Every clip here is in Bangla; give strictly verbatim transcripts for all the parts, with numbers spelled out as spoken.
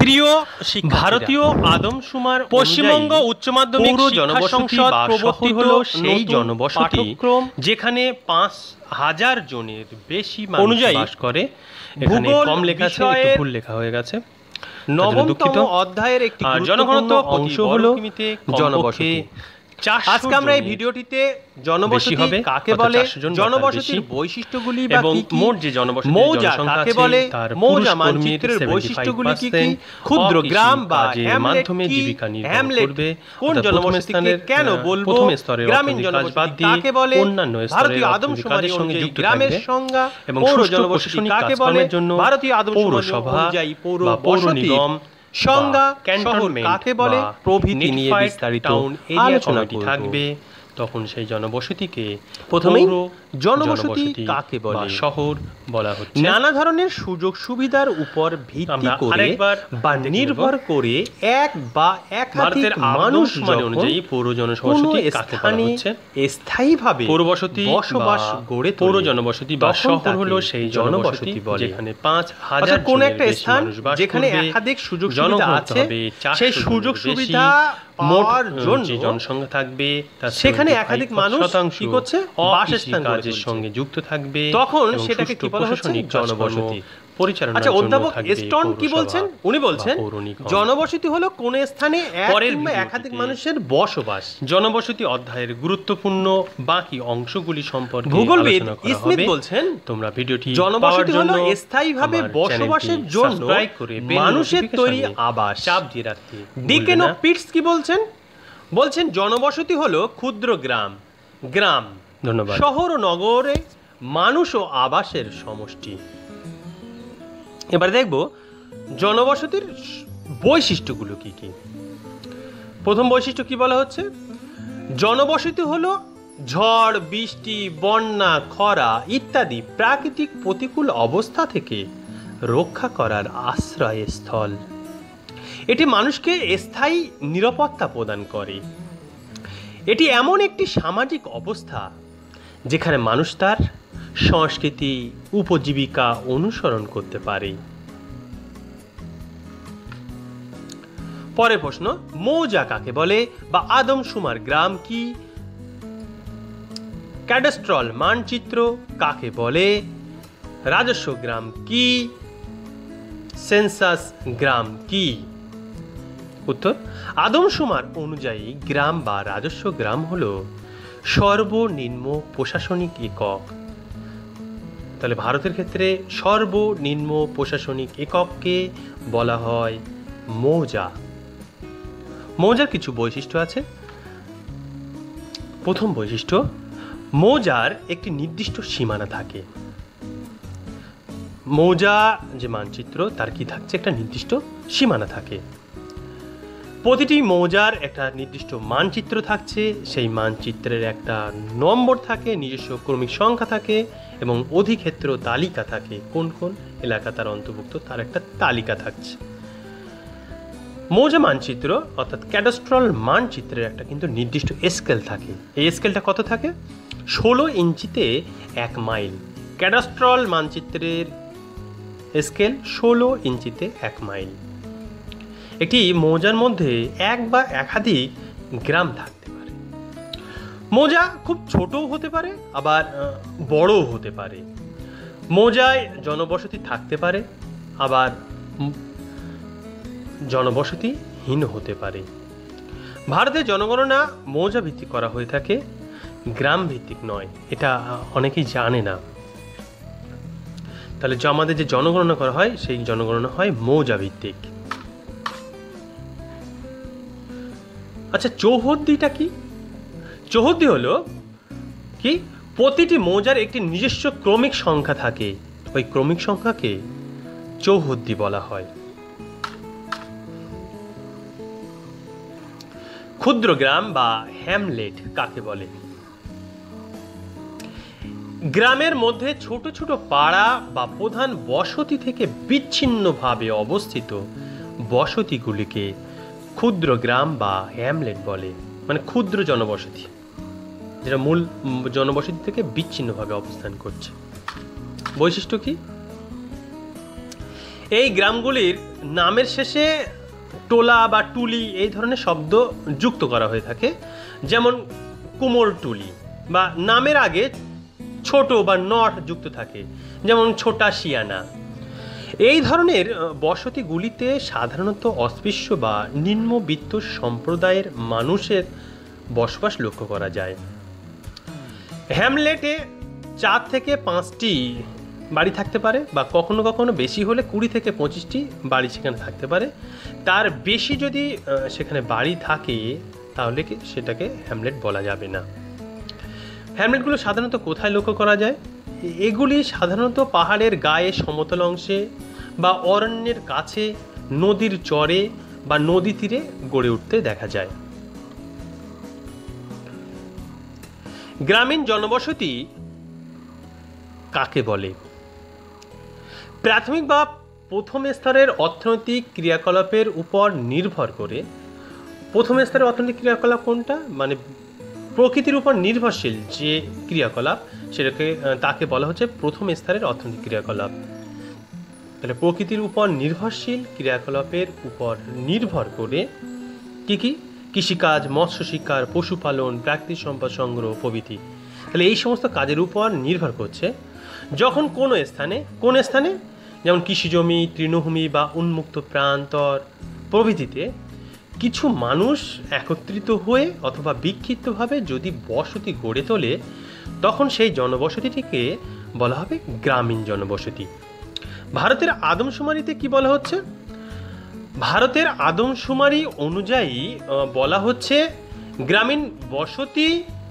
প্রিয় ভারতীয় আদমশুমার পশ্চিমবঙ্গ উচ্চ মাধ্যমিক শিক্ষা সংসদ প্রবর্তিত হলো সেই জনবসতি যেখানে পাঁচ হাজার জনের বেশি মানুষ বাস করে। এখানে কম লেখা আছে, একটু ভুল লেখা হয়ে গেছে। নবমতম অধ্যায়ের একটি জনঘনত্ব অংশ হলো জনবসতি। আজকে আমরা এই ভিডিওটিতে জনবসতি কাকে বলে, জনবসতির বৈশিষ্ট্যগুলি এবং মোট যে জনবসতি মৌজা কাকে বলে, মৌজা মানচিত্রের বৈশিষ্ট্যগুলি কি কি, ক্ষুদ্র গ্রাম বা মাধ্যমে জীবিকা নির্বাহ করবে, কোন জনবসতিকে কেন বলবো, গ্রামীণ জনবসতি কাকে বলে, অন্যান্য ভারতীয় আদমশুমারি অনুযায়ী গ্রামের সংজ্ঞা, এবং পৌর জনবসতি কাকে বলে, ভারতীয় আদমশুমারি অনুযায়ী পৌর নিগম সংজ্ঞা, ক্যান্টনমেন্ট কাকে বলে প্রভৃতি নিয়ে বিস্তারিত আলোচনাটি থাকবে। তখন সেই জনবসতিকে প্রথমেই জনবসতি কাকে বলে শহর বলা হচ্ছে। নানা ধরনের সুযোগ সুবিধার উপর ভিত্তি করে বা নির্ভর করে এক বা একাধিক মানুষ অনুযায়ী পৌর জনবসতি কাকে বলা হচ্ছে। স্থায়ীভাবে পৌরবসতি বসবাস গড়ে পৌর জনবসতি বা শহর হলো সেই জনবসতি যেখানে পাঁচ হাজার কোন একটা স্থান যেখানে একাধিক সুযোগ সুবিধা আছে, সেই সুযোগ সুবিধা পাওয়ার জন্য জনসংখ্যা থাকবে, সেখানে একাধিক মানুষ কি করছে, বাসস্থান কাজের সঙ্গে যুক্ত থাকবে, তখন সেটাকে কি বলা হচ্ছে, জনবসতি পরিচালনা। আচ্ছা, অধ্যাপক স্টোন কি বলছেন? উনি বলছেন জনবসতি হলো কোন স্থানে এক কিংবা একাধিক মানুষের বসবাস। জনবসতি অধ্যায়ের গুরুত্বপূর্ণ বাকি অংশগুলি সম্পর্কে ভূগোলবিদ স্মিথ বলছেন তোমরা ভিডিওটি জনবসতি হলো স্থায়ীভাবে বসবাসের জন্য মানুষের তৈরি আবাস। চাপ দিয়ে রাখতে ডিকেন ও পিটস কি বলছেন? বলছেন জনবসতি হলো ক্ষুদ্র গ্রাম গ্রাম ধন্যবাদ শহর ও নগরে মানুষ ও আবাসের সমষ্টি। এবার দেখব জনবসতির বৈশিষ্ট্যগুলো কি কি। প্রথম বৈশিষ্ট্য কি বলা হচ্ছে, জনবসতি হলো ঝড় বৃষ্টি বন্যা খরা ইত্যাদি প্রাকৃতিক প্রতিকূল অবস্থা থেকে রক্ষা করার আশ্রয়স্থল। এটি মানুষকে স্থায়ী নিরাপত্তা প্রদান করে। এটি এমন একটি সামাজিক অবস্থা যেখানে মানুষ তার সংস্কৃতি উপজীবিকা অনুসরণ করতে পারে। পরের প্রশ্ন, মৌজা কাকে বলে বা আদমশুমার গ্রাম কি, ক্যাডাস্ট্রাল মানচিত্র কাকে বলে, রাজস্ব গ্রাম কি, সেন্সাস গ্রাম কি। উত্তর, আদমশুমার অনুযায়ী গ্রাম বা রাজস্ব গ্রাম হলো সর্বনিম্ন প্রশাসনিক একক। তাহলে ভারতের ক্ষেত্রে সর্বনিম্ন প্রশাসনিক একককে বলা হয় মৌজা। মৌজার কিছু বৈশিষ্ট্য আছে। প্রথম বৈশিষ্ট্য, মৌজার একটি নির্দিষ্ট সীমানা থাকে। মৌজা যে মানচিত্র তার কি থাকছে, একটা নির্দিষ্ট সীমানা থাকে। প্রতিটি মৌজার একটা নির্দিষ্ট মানচিত্র থাকছে, সেই মানচিত্রের একটা নম্বর থাকে, নিজস্ব ক্রমিক সংখ্যা থাকে এবং অধিক্ষেত্র তালিকা থাকে, কোন কোন এলাকা তার অন্তর্ভুক্ত তার একটা তালিকা থাকছে। মৌজা মানচিত্র অর্থাৎ ক্যাডাস্ট্রাল মানচিত্রের একটা কিন্তু নির্দিষ্ট স্কেল থাকে। এই স্কেলটা কত থাকে, ষোলো ইঞ্চিতে এক মাইল। ক্যাডাস্ট্রাল মানচিত্রের স্কেল ষোলো ইঞ্চিতে এক মাইল। একটি মৌজার মধ্যে এক বা একাধিক গ্রাম থাকতে পারে। মৌজা খুব ছোটও হতে পারে আবার বড়ও হতে পারে। মৌজায় জনবসতি থাকতে পারে আবার জনবসতিহীন হতে পারে। ভারতের জনগণনা মৌজা ভিত্তিক করা হয়ে থাকে, গ্রাম ভিত্তিক নয়। এটা অনেকেই জানে না। তাহলে আমাদের যে জনগণনা করা হয় সেই জনগণনা হয় মৌজা ভিত্তিক। আচ্ছা, চৌহদ্দিটা কি? চৌহদ্দি হলো কি, প্রতিটি মৌজার একটি নিজস্ব ক্রমিক সংখ্যা থাকে, ওই ক্রমিক সংখ্যাকে চৌহদ্দি বলা হয়। ক্ষুদ্র গ্রাম বা হ্যামলেট কাকে বলে? গ্রামের মধ্যে ছোট ছোট পাড়া বা প্রধান বসতি থেকে বিচ্ছিন্নভাবে অবস্থিত বসতিগুলিকে ক্ষুদ্র গ্রাম বা হ্যামলেট বলে, মানে ক্ষুদ্র জনবসতি যেটা মূল জনবসতি থেকে বিচ্ছিন্নভাবে অবস্থান করছে। বৈশিষ্ট্য কি, এই গ্রামগুলির নামের শেষে টোলা বা টুলি এই ধরনের শব্দ যুক্ত করা হয়ে থাকে, যেমন কুমোরটুলি, বা নামের আগে ছোট বা নট যুক্ত থাকে, যেমন ছোটা শিয়ানা। এই ধরনের বসতিগুলিতে সাধারণত অস্পৃশ্য বা নিম্নবিত্ত সম্প্রদায়ের মানুষের বসবাস লক্ষ্য করা যায়। হ্যামলেটে চার থেকে পাঁচটি বাড়ি থাকতে পারে, বা কখনো কখনো বেশি হলে কুড়ি থেকে পঁচিশটি বাড়ি সেখানে থাকতে পারে। তার বেশি যদি সেখানে বাড়ি থাকে তাহলে কি সেটাকে হ্যামলেট বলা যাবে না। হ্যামলেটগুলো সাধারণত কোথায় লক্ষ্য করা যায়? এগুলি সাধারণত পাহাড়ের গায়ে সমতল অংশে বা অরণ্যের কাছে, নদীর চরে বা নদী তীরে গড়ে উঠতে দেখা যায়। গ্রামীণ জনবসতি কাকে বলে? প্রাথমিক বা প্রথম স্তরের অর্থনৈতিক ক্রিয়াকলাপের উপর নির্ভর করে, প্রথম স্তরের অর্থনৈতিক ক্রিয়াকলাপ কোনটা, মানে প্রকৃতির উপর নির্ভরশীল যে ক্রিয়াকলাপ, সেটাকে তাকে বলা হচ্ছে প্রথম স্তরের অর্থনৈতিক ক্রিয়াকলাপ। তাহলে প্রকৃতির উপর নির্ভরশীল ক্রিয়াকলাপের উপর নির্ভর করে কি কি? কৃষিকাজ, মৎস্য শিকার, পশুপালন, প্রাকৃতিক সম্পদ সংগ্রহ প্রভৃতি। তাহলে এই সমস্ত কাজের উপর নির্ভর করছে। যখন কোনো স্থানে কোন স্থানে যেমন কৃষিজমি, তৃণভূমি বা উন্মুক্ত প্রান্তর প্রভৃতিতে কিছু মানুষ একত্রিত হয়ে অথবা বিক্ষিপ্তভাবে যদি বসতি গড়ে তোলে, তখন সেই জনবসতিটিকে বলা হবে গ্রামীণ জনবসতি। ভারতের আদমশুমারিতে কি বলা হচ্ছে? ভারতের আদমশুমারি অনুযায়ী বলা হচ্ছে গ্রামীণ বসতি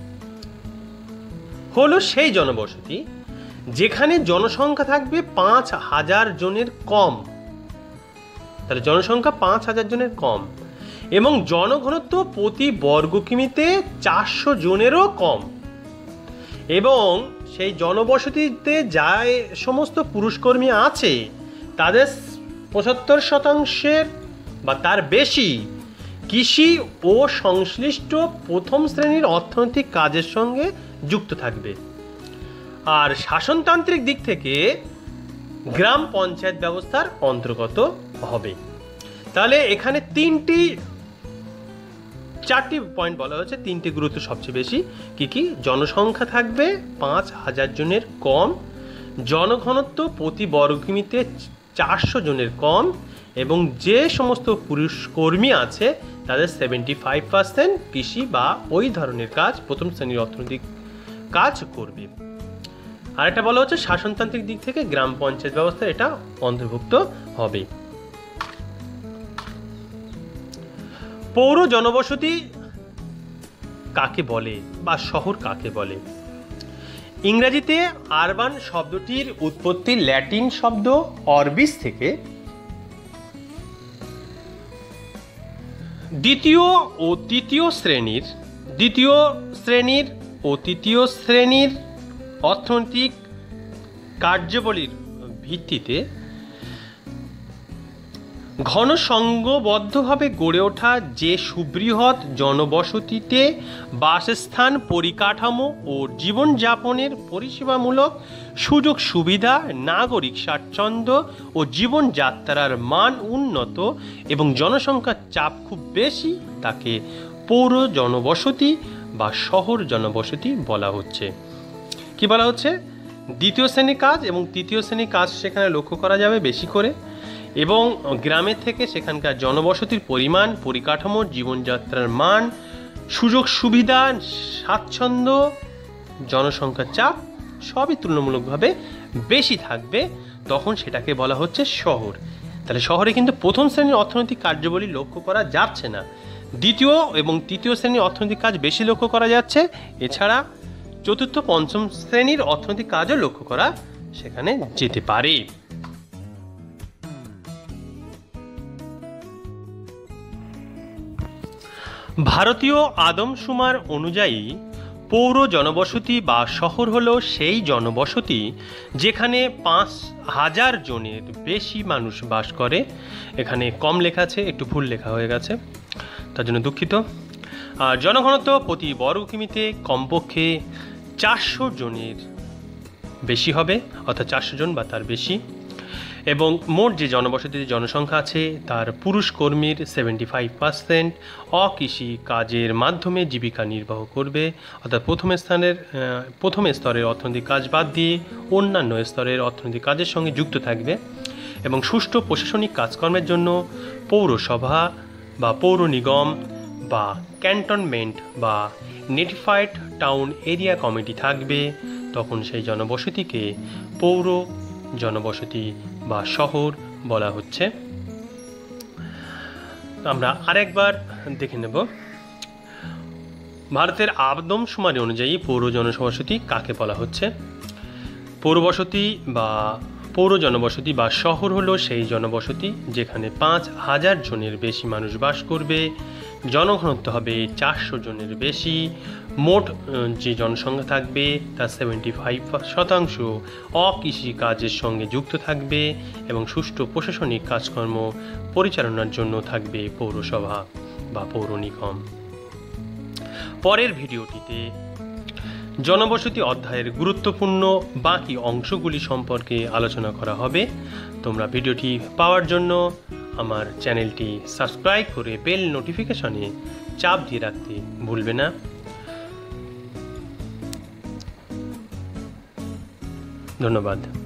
হলো সেই জনবসতি যেখানে জনসংখ্যা থাকবে পাঁচ হাজার জনের কম। তাহলে জনসংখ্যা পাঁচ হাজার জনের কম এবং জনঘনত্ব প্রতি বর্গ কিমিতে চারশো জনেরও কম, এবং সেই জনবসতিতে যা সমস্ত পুরুষকর্মী আছে তাদের পঁচাত্তর শতাংশের বা তার বেশি কৃষি ও সংশ্লিষ্ট প্রথম শ্রেণীর অর্থনৈতিক কাজের সঙ্গে যুক্ত থাকবে। আর শাসনতান্ত্রিক দিক থেকে গ্রাম পঞ্চায়েত ব্যবস্থার অন্তর্গত হবে। তাহলে এখানে তিনটি চারটি পয়েন্ট বলা হচ্ছে, তিনটি গুরুত্ব সবচেয়ে বেশি। কি কি? জনসংখ্যা থাকবে পাঁচ হাজার জনের কম, জনঘনত্ব প্রতি বর্গকিমিতে চারশো জনের কম, এবং যে সমস্ত পুরুষ কর্মী আছে তাদের সেভেন্টি ফাইভ পার্সেন্ট কৃষি বা ওই ধরনের কাজ, প্রথম শ্রেণীর অর্থনৈতিক কাজ করবে। আর একটা বলা হচ্ছে শাসনতান্ত্রিক দিক থেকে গ্রাম পঞ্চায়েত ব্যবস্থা এটা অন্তর্ভুক্ত হবে। পৌর জনবসতি কাকে বলে বা শহর কাকে বলে? ইংরেজিতে আরবান শব্দটির উৎপত্তি ল্যাটিন শব্দ অরবিস থেকে। দ্বিতীয় ও তৃতীয় শ্রেণীর দ্বিতীয় শ্রেণীর ও তৃতীয় শ্রেণীর অর্থনৈতিক কার্যাবলীর ভিত্তিতে ঘনসংঘবদ্ধভাবে গড়ে ওঠা যে সুবৃহৎ জনবসতিতে বাসস্থান, পরিকাঠামো ও জীবনযাপনের পরিষেবামূলক সুযোগ সুবিধা, নাগরিক স্বাচ্ছন্দ্য ও জীবনযাত্রার মান উন্নত এবং জনসংখ্যার চাপ খুব বেশি, তাকে পৌর জনবসতি বা শহর জনবসতি বলা হচ্ছে। কি বলা হচ্ছে? দ্বিতীয় শ্রেণীর কাজ এবং তৃতীয় শ্রেণীর কাজ সেখানে লক্ষ্য করা যাবে বেশি করে, এবং গ্রামের থেকে সেখানকার জনবসতির পরিমাণ, পরিকাঠামো, জীবনযাত্রার মান, সুযোগ সুবিধা, স্বাচ্ছন্দ্য, জনসংখ্যার চাপ সবই তুলনামূলকভাবে বেশি থাকবে, তখন সেটাকে বলা হচ্ছে শহর। তাহলে শহরে কিন্তু প্রথম শ্রেণীর অর্থনৈতিক কার্যাবলী লক্ষ্য করা যাচ্ছে না, দ্বিতীয় এবং তৃতীয় শ্রেণীর অর্থনৈতিক কাজ বেশি লক্ষ্য করা যাচ্ছে। এছাড়া চতুর্থ পঞ্চম শ্রেণীর অর্থনৈতিক কাজও লক্ষ্য করা সেখানে যেতে পারে। ভারতীয় আদমশুমার অনুযায়ী পৌর জনবসতি বা শহর হলো সেই জনবসতি যেখানে পাঁচ হাজার জনের বেশি মানুষ বাস করে। এখানে কম লেখা আছে, একটু ভুল লেখা হয়ে গেছে, তার জন্য দুঃখিত। আর জনঘনত্ব প্রতি বর্গ কিমিতে কমপক্ষে চারশো জনের বেশি হবে, অর্থাৎ চারশো জন বা তার বেশি, এবং মোট যে জনবসতির জনসংখ্যা আছে তার পুরুষ কর্মীর সেভেন্টি ফাইভ পার্সেন্ট অকৃষি কাজের মাধ্যমে জীবিকা নির্বাহ করবে, অর্থাৎ প্রথম স্থানের প্রথম স্তরের অর্থনৈতিক কাজ বাদ দিয়ে অন্যান্য স্তরের অর্থনৈতিক কাজের সঙ্গে যুক্ত থাকবে এবং সুষ্ঠু প্রশাসনিক কাজকর্মের জন্য পৌরসভা বা পৌর নিগম বা ক্যান্টনমেন্ট বা নোটিফাইড টাউন এরিয়া কমিটি থাকবে। তখন সেই জনবসতিকে পৌর জনবসতি বা শহর বলা হচ্ছে। আমরা আরেকবার দেখে নেব ভারতের আদমশুমারি অনুযায়ী পৌর জনবসতি কাকে বলা হচ্ছে। পৌরবসতি বা পৌর জনবসতি বা শহর হলো সেই জনবসতি যেখানে পাঁচ হাজার জনের বেশি মানুষ বাস করবে, জনঘনত্ব হবে চারশো জনের বেশি, মোট যে জনসংখ্যা থাকবে তার সেভেন্টি ফাইভ শতাংশ অকৃষি কাজের সঙ্গে যুক্ত থাকবে এবং সুষ্ঠু প্রশাসনিক কাজকর্ম পরিচালনার জন্য থাকবে পৌরসভা বা পৌর নিগম। পরের ভিডিওটিতে জনবসতি অধ্যায়ের গুরুত্বপূর্ণ বাকি অংশগুলি সম্পর্কে আলোচনা করা হবে। তোমরা ভিডিওটি পাওয়ার জন্য আমার চ্যানেলটি সাবস্ক্রাইব করে বেল নোটিফিকেশনে চাপ দিয়ে রাখতে ভুলবে না। ধন্যবাদ।